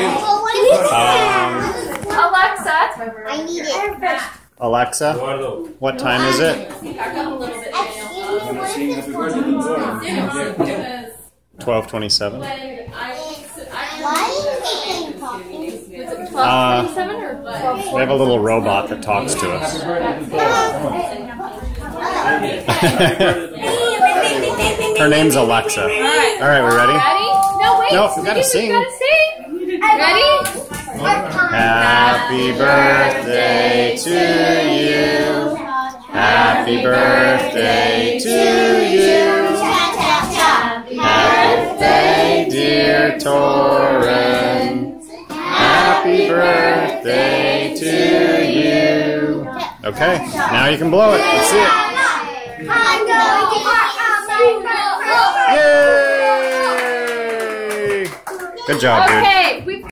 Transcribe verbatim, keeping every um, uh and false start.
Um, Alexa. I need it. Alexa, what time is it? twelve twenty-seven. Why Uh, we have a little robot that talks to us. Her name's Alexa. All right, we ready? Ready? No, wait. No, we gotta sing. We gotta sing. Ready? Happy birthday to you. Happy birthday to you. Happy birthday, dear Toren. Happy birthday to you. Okay, now you can blow it. Let's see it. Yay! Good job, dude. Okay, we